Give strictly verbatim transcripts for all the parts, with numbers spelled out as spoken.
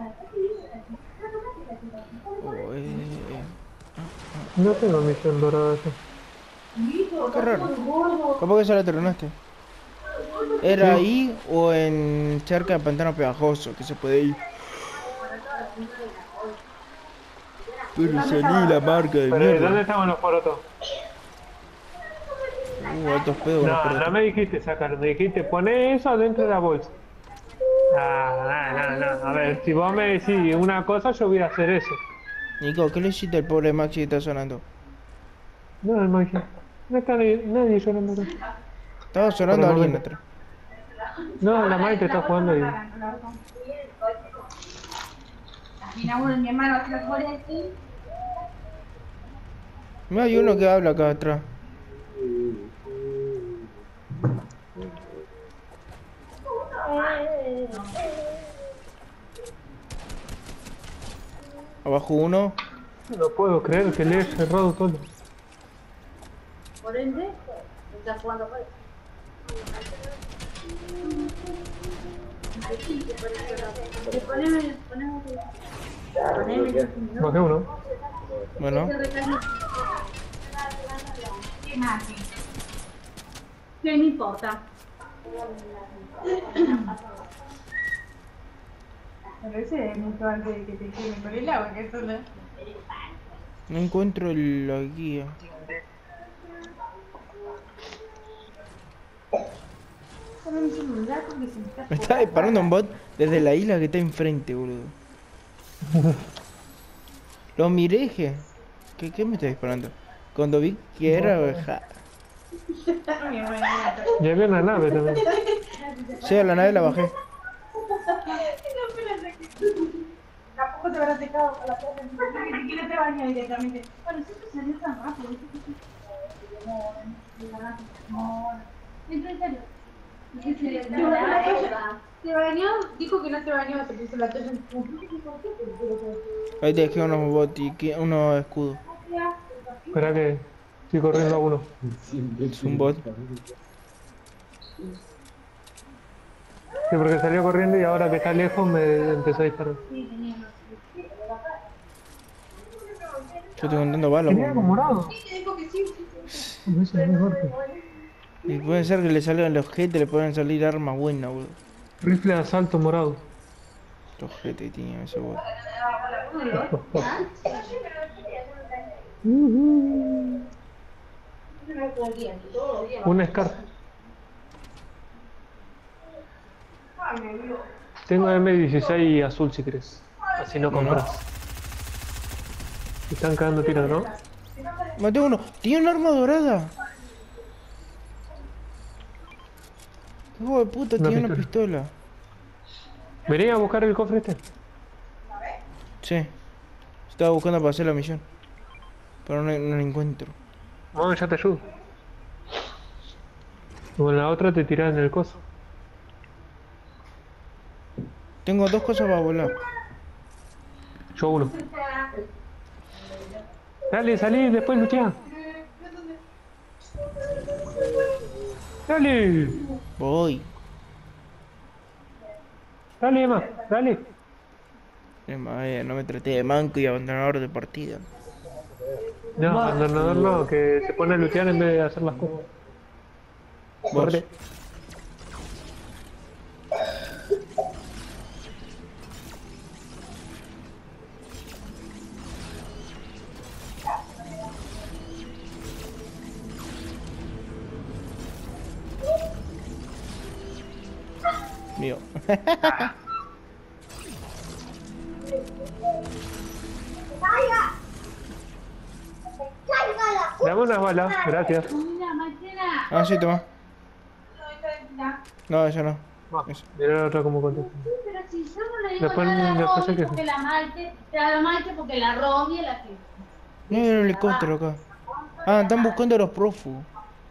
Oh, eh, eh. No tengo misión dorada acá. Qué raro. ¿Cómo que se la terminaste? ¿Era Sí. ahí o en cerca del pantano pegajoso que se puede ir? Pero salí la marca de Pero ¿y mierda. dónde estaban los porotos? Uh, altos pedos con los No, no porotos. me dijiste sacarlo, me dijiste poner eso dentro de la bolsa. Ah, no, no, no. A ver, si vos me decís una cosa, yo voy a hacer eso. Nico, ¿qué le hiciste al pobre Maxi que está sonando? No, no, no, no está nadie, nadie llorando acá. Estaba Por sonando el a alguien momento. atrás. No, la Maite está jugando ahí. Mira, hay uno que habla acá atrás. Abajo uno. No puedo creer que le he cerrado todo. Por ende, está jugando para poneme, poneme, poneme, Bajé uno. Bueno, ¿qué más? ¿Qué me importa? Pero ese es mucho antes de que te quemen con el agua, que eso no. no encuentro el- la guía. Con un celular porque se me está Me está disparando un bot desde la isla que está enfrente, boludo. Lo miré y dije, ¿qué, qué me está disparando? Cuando vi que era... ja, Y había una nave también. sí, a la nave la bajé. Tampoco te habrá secado con la plata en tu boca, ni siquiera te bañas directamente. Bueno, si esto salió tan rápido, ¿viste? En serio. ¿Te bañó? Dijo que no te bañó, se puso la toalla en tu Ahí te dejé unos bots y que- unos escudos. Espera que estoy corriendo a uno. Es un bot. Sí, porque salió corriendo y ahora que está lejos me empezó a disparar. Yo estoy contando balas, Tenía algo boludo. morado. No, eso es muy fuerte. Y puede ser que le salgan los ojete, le pueden salir armas buenas, boludo. Rifle de asalto morado. Los ojete tenía ese bot. Un Scar. Tengo M dieciséis azul si querés. Así no Bueno. compras. Están cagando tiros, ¿no? Maté uno. Tiene un arma dorada. ¿Qué hijo de puta? Una Tiene una pistola. pistola. Vení a buscar el cofre este. Sí. Estaba buscando para hacer la misión. Pero no, no la encuentro. Vamos, ya te ayudo. O en la otra te tirás en el coso. Tengo dos cosas para volar. Yo uno. Dale, salí, después luchá. Dale. Voy. Dale, Emma. Dale. Es más, eh, no me traté de manco y abandonador de partida. No, abandonador no, que se pone a luchar en vez de hacer las cosas. Vos. Corre. Mío. Dame unas balas, gracias. Mira, Marcela. Ah, sí, toma. No, eso no. Ah, Eso. mira la otra como contesta. Pero si yo no le digo Después- nada a la después se Romy queja. porque la Maite, a la Maite porque la Romy es la que... No hay un helicóptero acá. Ah, están buscando a los prófugos.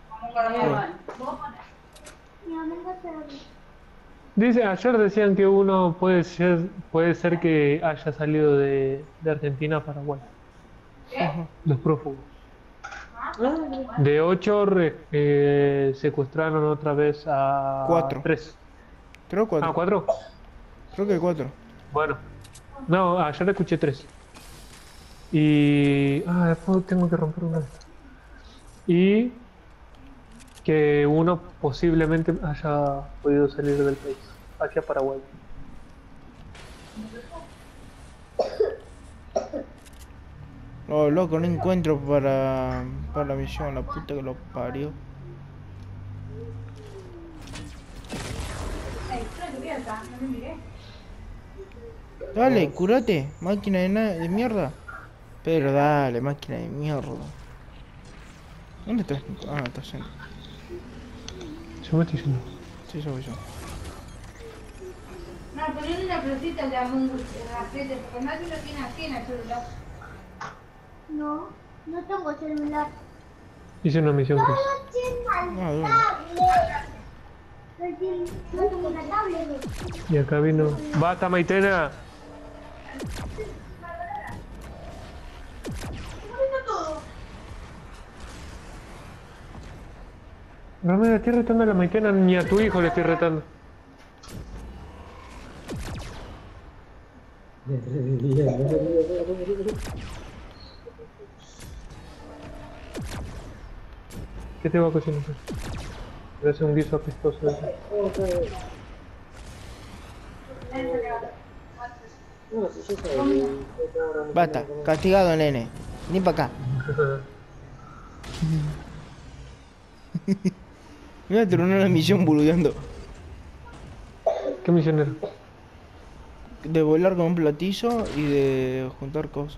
Dice, ayer decían que uno puede ser, puede ser que haya salido de, de Argentina a Paraguay. Ajá. Los prófugos. De ocho re- eh, secuestraron otra vez a Cuatro. tres. Creo Ah, cuatro. cuatro. Creo que cuatro. Bueno, No, ayer escuché tres. Y... Ah, después tengo que romper una. Y... que uno posiblemente haya podido salir del país, hacia Paraguay. Oh, loco, no encuentro para, para la misión, la puta que lo parió. Ey, estoy cubierta, no me miré. Dale, curate, máquina de, na- de mierda. Pero dale, máquina de mierda. ¿Dónde estás? Ah, estás en... Yo me estoy yendo. Sí, yo voy yo. No, ponerle una flotita de Among Us en la frente, porque nadie lo tiene aquí en el celular. No, no tengo celular. Hice una misión que es... Ah, duro. No tengo una tablet. Y acá vino... ¡Basta, Maitena! No me estoy retando a la Maitena, ni a tu hijo le estoy retando. ¿Qué te va a cocinar? Voy a hacer un guiso apestoso de eso. Basta, castigado, nene. Ni para acá. Me voy a terminar la misión boludeando. ¿Qué misionero? De volar con un platillo y de juntar cosas.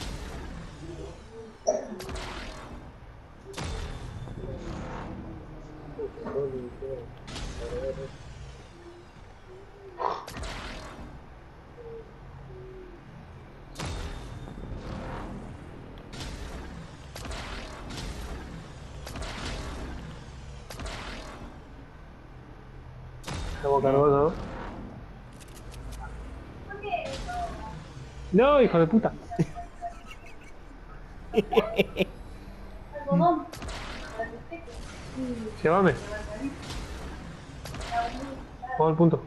Estamos cargosos, ¿no? No, hijo de puta. Llévame. Vamos al punto.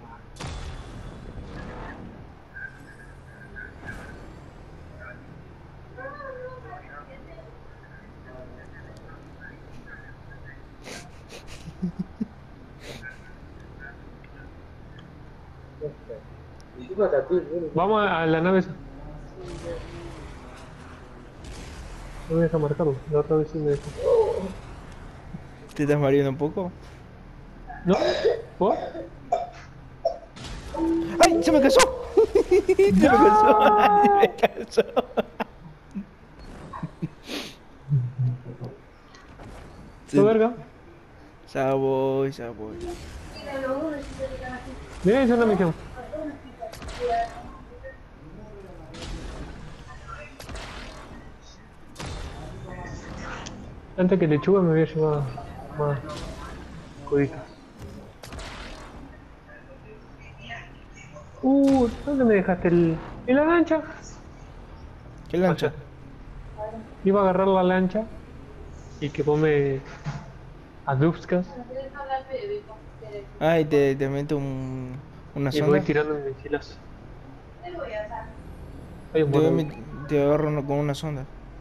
Vamos a a la nave esa. No me deja marcarlo, la otra vez sí me dejó. ¿Te estás mareando un poco? ¿No? ¿Vos? ¡Ay! ¡Se me casó! ¡Se me casó! ¡Se me casó! ¿Tu verga? Ya voy, ya voy. Mira, hice una misión. Antes que lechuga me voy a llevar más coditas. Uh, ¿dónde me dejaste el... ¿En la lancha? ¿Qué lancha? Iba a agarrar la lancha y que vos me aduzcas Ay, te, te meto un, una y me sonda. voy tirando en misilas. Hay un Te, voy a buen... met- te agarro uno con una sonda.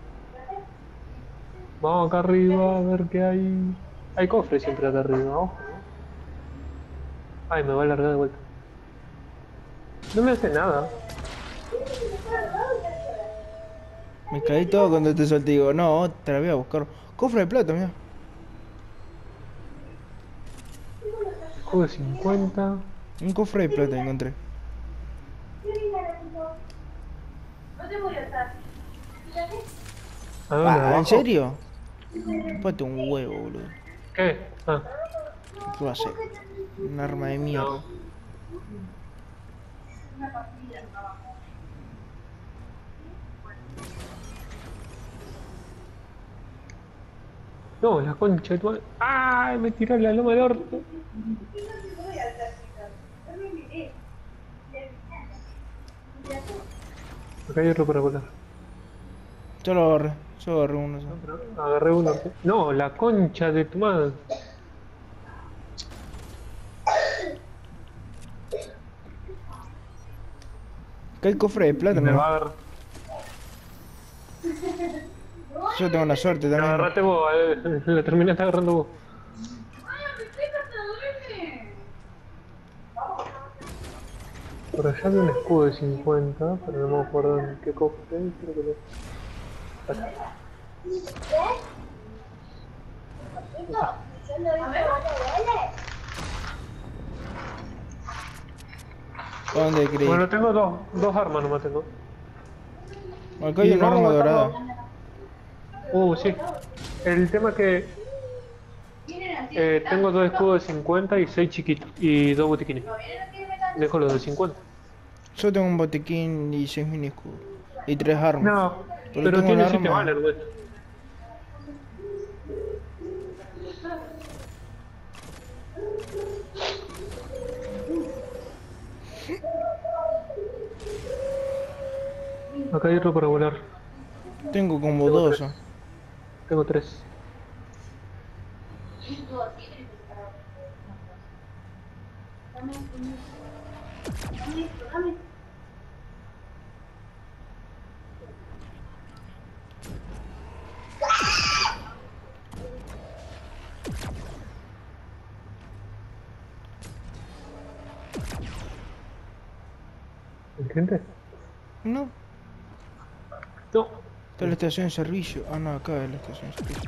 Vamos acá arriba a ver qué hay. Hay cofres siempre acá arriba, ojo. Ay, me va a largar de vuelta. No me hace nada. Me caí todo cuando te solté. Digo, no, te la voy a buscar. Cofre de plata, mira. Escudo de cincuenta. Un cofre de plata encontré. No te voy a estar. ¿A dónde? Ah, ¿Abajo? ¿en serio? Ponte un huevo, boludo. ¿Qué? Ah. ¿Qué va a ser? Un arma de mierda. No, la concha de tu madre. ¡Ay! Me tiró la loma del orto. Acá hay otro para volar. Yo lo agarré. Yo agarré uno. ¿Sí? Agarré uno. No, la concha de tu madre. Acá hay cofre de Y plata, me ¿no? va a agarrar. Yo tengo una suerte La también. agarraste vos, eh, la terminaste agarrando vos. Por allá había un escudo de cincuenta, pero no me acuerdo en qué cofre, creo que lo... Acá. ¿Dónde creí? Bueno, tengo dos, dos armas nomás tengo. Acá hay Y una vamos arma a botar dorada. dos. Uh, sí. El tema es que eh, tengo dos escudos de cincuenta y seis chiquitos. Y dos botiquines. Dejo los de cincuenta. Yo tengo un botiquín y seis mini escudos. Y tres armas. No, Pero pero tengo tiene un siete arma. balas, güey. Acá hay otro para volar. Tengo como Tengo dos. tres. ¿eh? Tengo tres. ¿Hay gente? No. No. Está en la estación de servicio. Ah, no, acá es la estación de servicio.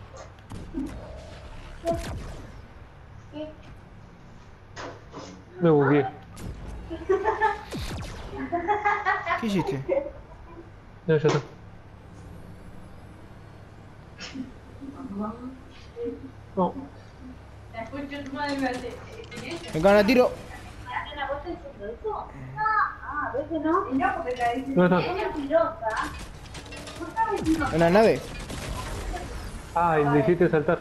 Me bugué. ¿Qué hiciste? No, ya está. No. Me cagan a tiro. No está. En la nave. Ah, y me hiciste saltar.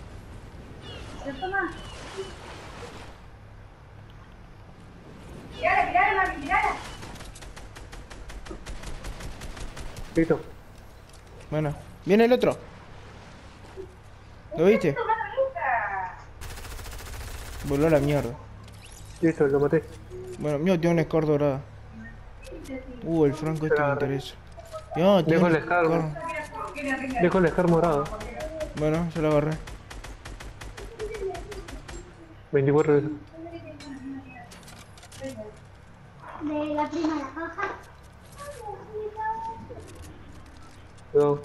Mirala, mirala, mami, mirala. Listo. Bueno, viene el otro. ¿Lo viste? Voló a la mierda. Listo, lo maté. Bueno, mío tiene un score dorado. Uh, el franco este me interesa. No, tiene Dejo un el scar, score. Dejo el scar morado. Bueno, yo lo agarré. veinticuatro de eso. De la prima la caja. Cuidado.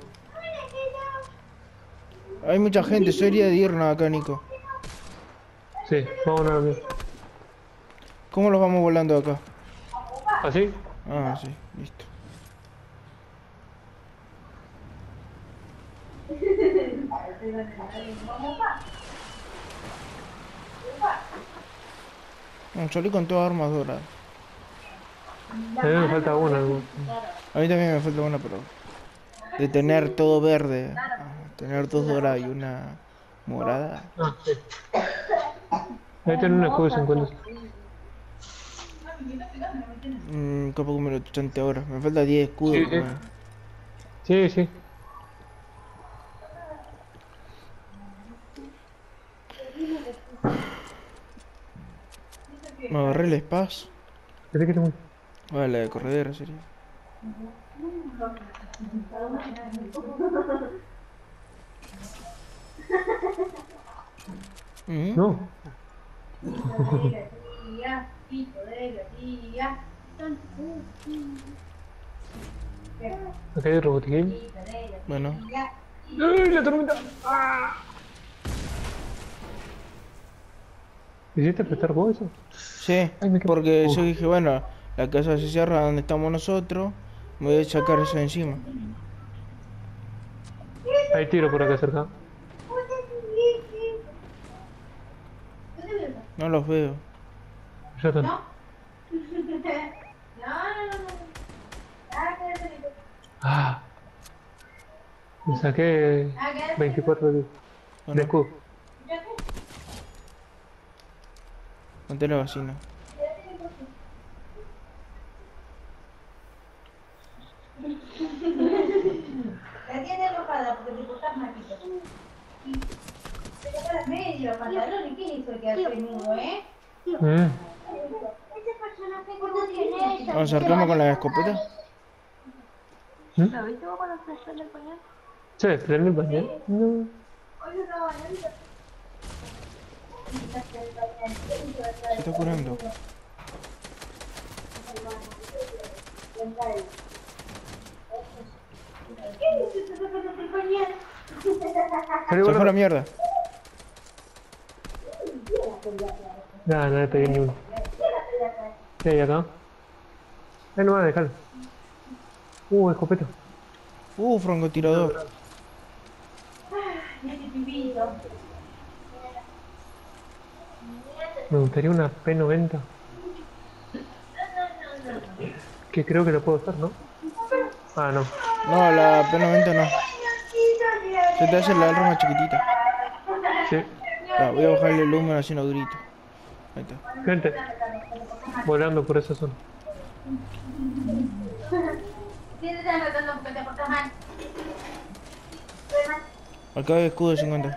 Hay mucha gente, sería de irnos acá, Nico. Sí, vamos a ver. ¿Cómo los vamos volando acá? ¿Así? Ah, sí, listo. No, salí con todas armas doradas. A mí me falta una. ¿No? A mí también me falta una, pero... De tener todo verde, a tener dos doradas y una morada. Ah, sí. Ahí tiene un escudo de cincuenta. Mmm, capaz que me lo chante ahora. Me falta diez escudos. Sí, sí. Bueno. Sí, sí. Me agarré el espacio. ¿Qué que muy? Vale, la de corredera sería. Ujú. No. Acá hay otro botiquín. Bueno, ¡Uy, la tormenta! ¡Ah! ¿Hiciste prestar vos eso? sí, Ay, me quedé- porque Uf. yo dije, bueno, la casa se cierra donde estamos nosotros, me voy a sacar eso de encima. Hay tiro por acá cerca. No los veo. Ya está. No, no, no, no. Ah, quédate ahí. Ah. Me saqué Ah, quédate. veinticuatro de, de Bueno, escudo. ponte la vecina. La tiene enojada porque te cortás maquito. Te cortás medio los pantalones. ¿Qué hizo que hace nudo, eh? Mm. Ese personaje, ¿cuánto tiene? Nos acercamos con la escopeta. ¿Mm? ¿Lo viste vos cuando se prende el pañal? ¿Se prende el pañal? No. Se está curando. Salió Se fue a la volando. mierda. Nada, no le pegué ni uno. ¿Qué hay acá? Eh, no va a dejarlo. Uh, escopeta. Uh, francotirador. Me gustaría una P noventa. Que creo que lo puedo usar, ¿no? Ah, no. No, la P noventa no. Se te hace la arma chiquitita. Sí. Ya, voy a bajarle el lumen haciendo grito. Ahí está. Gente. Volando por esa zona. Acá hay escudo de cincuenta.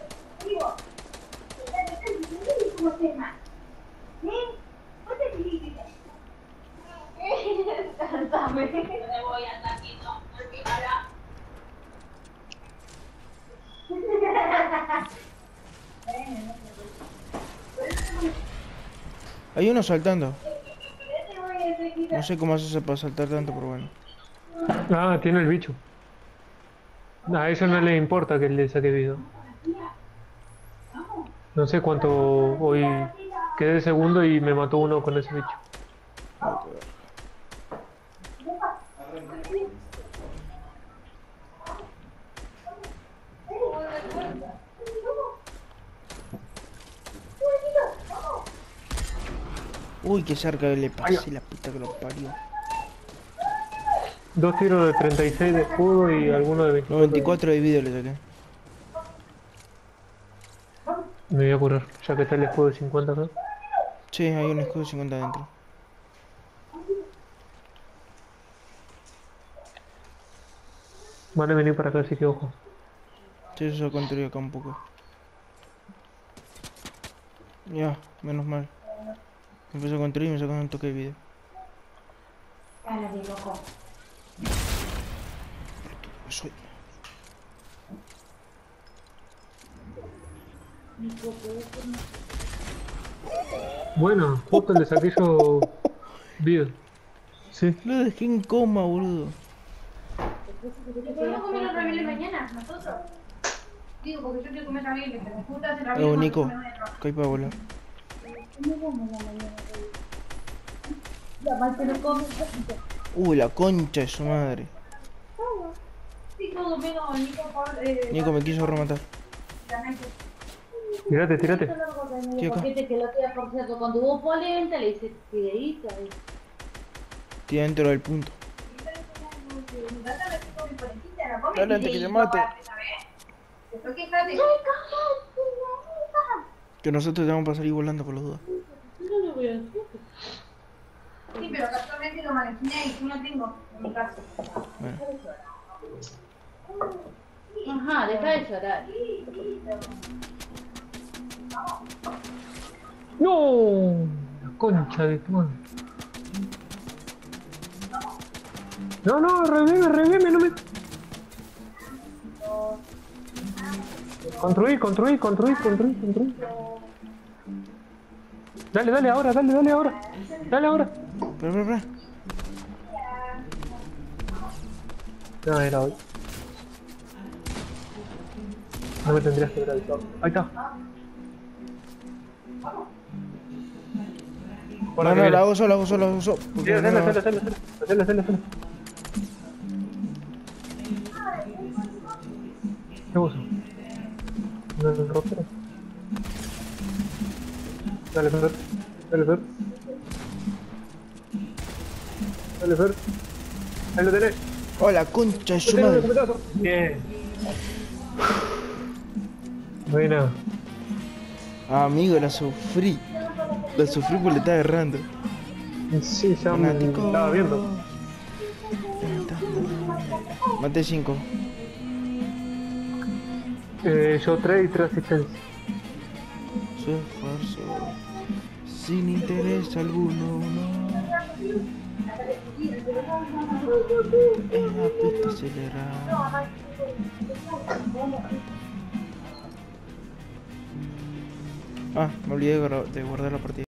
Hay uno saltando. No sé cómo hace para saltar tanto, pero bueno. Ah, tiene el bicho. A eso no le importa que le saque vida. No sé cuánto hoy quedé segundo y me mató uno con ese bicho. Uy, qué cerca le pasé la puta que lo parió. Dos tiros de treinta y seis de escudo y alguno de veinticuatro. noventa y cuatro de vida le saqué. Me voy a curar, ya que está el escudo de cincuenta acá. Sí, hay un escudo de cincuenta adentro. Van a venir para acá, así que ojo. Sí, eso se construye acá un poco. Ya, menos mal. Empezó a construir y me sacó un toque de vida. Soy. Bueno, justo le saqué yo vida. Sí. Lo dejé en coma, boludo. ¿Podemos comer los ravioles mañana, nosotros? Digo, porque yo quiero comer ravioles, pero me gusta hacer Eh, ravioles. Nico, que hay para volar. Uy, la concha de su madre. Sí, todo menos Nico, Paul, eh, Nico me quiso rematar. Tirate, tirate. ¿Qué acá? Paquete que lo tira, por cierto, cuando hubo polenta le hice videíto ahí. Estoy dentro del punto. Dale antes que te mate. Después quejate. Que nosotros tenemos para salir volando por las dudas. No le voy a decir. Sí, pero casualmente lo manejé y yo no tengo en mi caso. Bueno. Ajá, deja de llorar. ¡No! La concha de tu madre. No, no, revive, revive, no me... Construir, construir, construir, construir, construir. Dale, dale ahora, dale, dale ahora. Dale ahora. Espera, espera, espera. No, era hoy. No me tendrías que ver avisado. Ahí está. Por No, que no, viene. la hago solo, la hago solo, la hago solo. Porque Dale, no, dale, dale, dale, dale, dale, dale. ¿Qué uso? ¿Un ropero? Dale, Fer. Dale, Fer. Dale, Fer. Ahí lo tenés. Oh, la concha de su Tenés el madre. escopetazo. Bien. Buena. Ah, amigo, la sufrí. La sufrí porque le estaba agarrando. Sí, ya me Fanático. estaba viendo. Maté cinco. Eh, yo tres y tres asistencias. Su esfuerzo. Sin interés alguno, no. En la pista acelerada. Ah, me olvidé de guardar de guardar la partida.